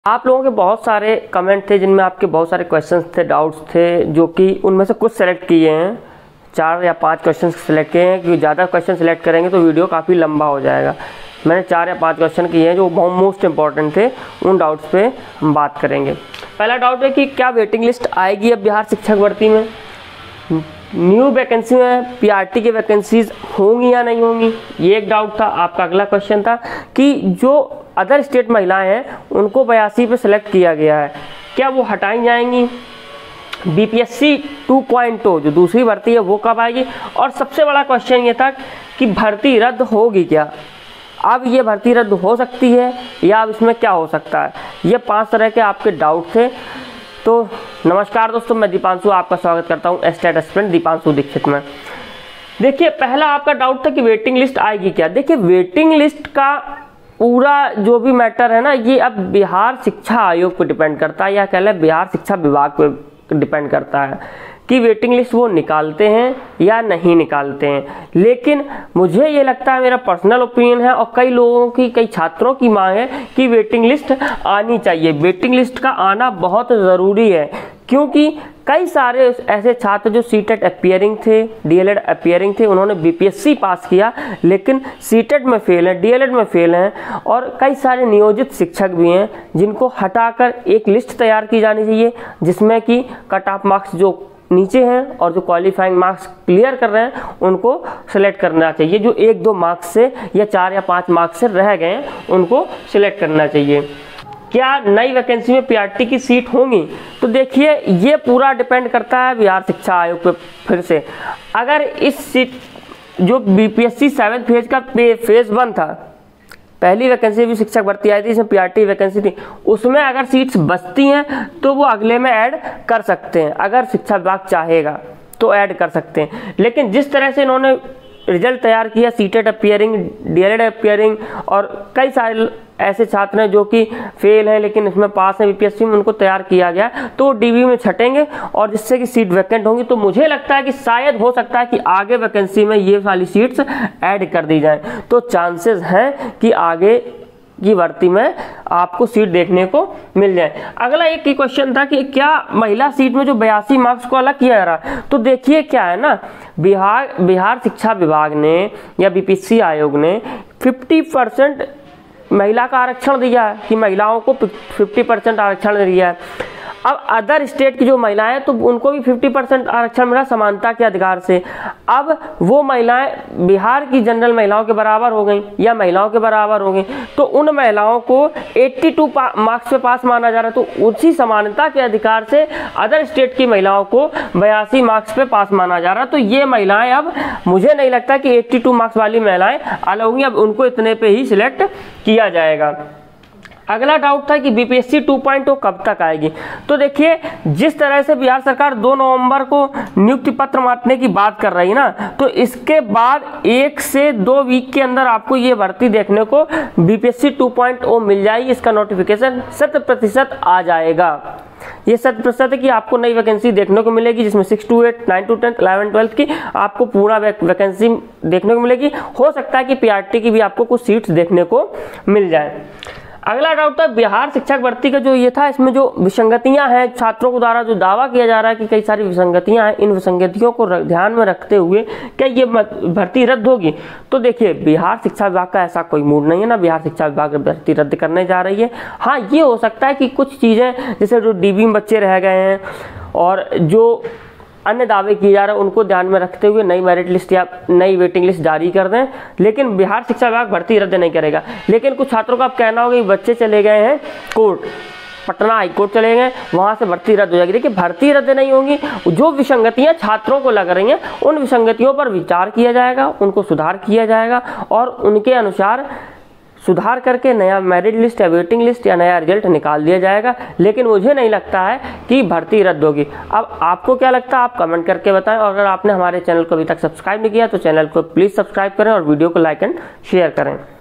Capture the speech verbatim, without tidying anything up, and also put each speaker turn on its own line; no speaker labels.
आप लोगों के बहुत सारे कमेंट थे जिनमें आपके बहुत सारे क्वेश्चंस थे, डाउट्स थे, जो कि उनमें से कुछ सेलेक्ट किए हैं। चार या पांच क्वेश्चंस सेलेक्ट किए हैं, क्योंकि ज़्यादा क्वेश्चन सेलेक्ट करेंगे तो वीडियो काफ़ी लंबा हो जाएगा। मैंने चार या पांच क्वेश्चन किए हैं जो बहुत मोस्ट इंपॉर्टेंट थे, उन डाउट्स पे हम बात करेंगे। पहला डाउट है कि क्या वेटिंग लिस्ट आएगी अब बिहार शिक्षक भर्ती में, न्यू वैकेंसी में पीआरटी की वैकेंसीज होंगी या नहीं होंगी, ये एक डाउट था। आपका अगला क्वेश्चन था कि जो अदर स्टेट महिलाएं हैं उनको बयासी पे सिलेक्ट किया गया है, क्या वो हटाई जाएंगी, बीपीएससी टू पॉइंट ओ जो दूसरी भर्ती है वो कब आएगी, और सबसे बड़ा क्वेश्चन ये था कि भर्ती रद्द होगी क्या, अब ये भर्ती रद्द हो सकती है या अब इसमें क्या हो सकता है। ये पांच तरह के आपके डाउट थे। तो नमस्कार दोस्तों, मैं दीपांशु आपका स्वागत करता हूँ एस्टेट एस्पिरेंट दीपांशु दीक्षित में। देखिए, पहला आपका डाउट था कि वेटिंग लिस्ट आएगी क्या। देखिए, वेटिंग लिस्ट का पूरा जो भी मैटर है ना, ये अब बिहार शिक्षा आयोग पर डिपेंड करता है, या कह लें बिहार शिक्षा विभाग पर डिपेंड करता है कि वेटिंग लिस्ट वो निकालते हैं या नहीं निकालते हैं। लेकिन मुझे ये लगता है, मेरा पर्सनल ओपिनियन है और कई लोगों की, कई छात्रों की मांग है कि वेटिंग लिस्ट आनी चाहिए। वेटिंग लिस्ट का आना बहुत ज़रूरी है, क्योंकि कई सारे ऐसे छात्र जो सीटेट अपीयरिंग थे, डीएलएड अपीयरिंग थे, उन्होंने बीपीएससी पास किया लेकिन सीटेट में फेल हैं, डीएलएड में फेल हैं, और कई सारे नियोजित शिक्षक भी हैं जिनको हटाकर एक लिस्ट तैयार की जानी चाहिए जिसमें कि कट ऑफ मार्क्स जो नीचे हैं और जो क्वालिफाइंग मार्क्स क्लियर कर रहे हैं उनको सिलेक्ट करना चाहिए। जो एक दो मार्क्स से या चार या पाँच मार्क्स से रह गए हैं उनको सिलेक्ट करना चाहिए। क्या नई वैकेंसी में पीआरटी की सीट होंगी, तो देखिए ये पूरा डिपेंड करता है बिहार शिक्षा आयोग पे। फिर से अगर इस सीट जो बीपीएससी सेवन फेज का फेज वन था, पहली वैकेंसी भी शिक्षक भर्ती आई थी, इसमें पीआरटी वैकेंसी थी, उसमें अगर सीट्स बचती हैं तो वो अगले में ऐड कर सकते हैं। अगर शिक्षा विभाग चाहेगा तो ऐड कर सकते हैं। लेकिन जिस तरह से इन्होंने रिजल्ट तैयार किया, सीटेट अपीयरिंग, डीएलएड अपीयरिंग, और कई सारे ऐसे छात्र हैं जो कि फेल हैं लेकिन इसमें पास हैं बीपीएससी में, उनको तैयार किया गया तो डीबी में छटेंगे और जिससे कि सीट वैकेंट होंगी। तो मुझे लगता है कि शायद हो सकता है कि आगे वैकेंसी में ये वाली सीट्स ऐड कर दी जाएं, तो चांसेस हैं कि आगे की भर्ती में आपको सीट देखने को मिल जाए। अगला एक ही क्वेश्चन था कि क्या महिला सीट में जो बयासी मार्क्स को अलग किया जा रहा है, तो देखिए क्या है ना, बिहार बिहार शिक्षा विभाग ने या बीपीएससी आयोग ने पचास परसेंट महिला का आरक्षण दिया है कि महिलाओं को पचास परसेंट आरक्षण दिया है। अब अदर स्टेट की जो महिलाएं तो उनको भी पचास परसेंट आरक्षण मिला समानता के अधिकार से। अब वो महिलाएं बिहार की जनरल महिलाओं के बराबर हो गई या महिलाओं के बराबर हो गई, तो उन महिलाओं को बयासी मार्क्स पे पास माना जा रहा है। तो उसी समानता के अधिकार से अदर स्टेट की महिलाओं को बयासी मार्क्स पे पास माना जा रहा है। तो ये महिलाएं, अब मुझे नहीं लगता कि बयासी मार्क्स वाली महिलाएं अलग होंगी, अब उनको इतने पे ही सिलेक्ट किया जाएगा। अगला डाउट था कि बीपीएससी टू पॉइंट ओ कब तक आएगी, तो देखिए जिस तरह से बिहार सरकार दो नवंबर को नियुक्ति पत्र बांटने की बात कर रही ना, तो इसके बाद एक से दो वीक के अंदर आपको ये भर्ती देखने को बीपीएससी टू पॉइंट ओ मिल जाएगी। इसका नोटिफिकेशन शत प्रतिशत आ जाएगा। ये शत प्रतिशत है कि आपको नई वैकेंसी देखने को मिलेगी जिसमें six to eight, nine to tenth, eleven twelfth की आपको पूरा वैकेंसी देखने को मिलेगी। हो सकता है कि पीआरटी की भी आपको कुछ सीट्स देखने को मिल जाए। अगला डाउट था बिहार शिक्षक भर्ती का जो ये था, इसमें जो विसंगतियां हैं, छात्रों के द्वारा जो दावा किया जा रहा है कि कई सारी विसंगतियां हैं, इन विसंगतियों को ध्यान में रखते हुए क्या ये भर्ती रद्द होगी, तो देखिए बिहार शिक्षा विभाग का ऐसा कोई मूड नहीं है ना, बिहार शिक्षा विभाग भर्ती रद्द करने जा रही है। हाँ, ये हो सकता है कि कुछ चीजें जैसे जो डीबी में बच्चे रह गए हैं और जो अन्य दावे किए जा रहे हैं उनको ध्यान में रखते हुए नई मेरिट लिस्ट या नई वेटिंग लिस्ट जारी कर दें। लेकिन बिहार शिक्षा विभाग भर्ती रद्द नहीं करेगा। लेकिन कुछ छात्रों का अब कहना होगा कि बच्चे चले गए हैं कोर्ट, पटना हाई कोर्ट चले गए, वहां से भर्ती रद्द हो जाएगी। देखिए, भर्ती रद्द नहीं होगी, जो विसंगतियां छात्रों को लग रही हैं उन विसंगतियों पर विचार किया जाएगा, उनको सुधार किया जाएगा और उनके अनुसार सुधार करके नया मेरिट लिस्ट या वेटिंग लिस्ट या नया रिजल्ट निकाल दिया जाएगा। लेकिन मुझे नहीं लगता है कि भर्ती रद्द होगी। अब आपको क्या लगता है, आप कमेंट करके बताएं। और अगर आपने हमारे चैनल को अभी तक सब्सक्राइब नहीं किया तो चैनल को प्लीज़ सब्सक्राइब करें और वीडियो को लाइक एंड शेयर करें।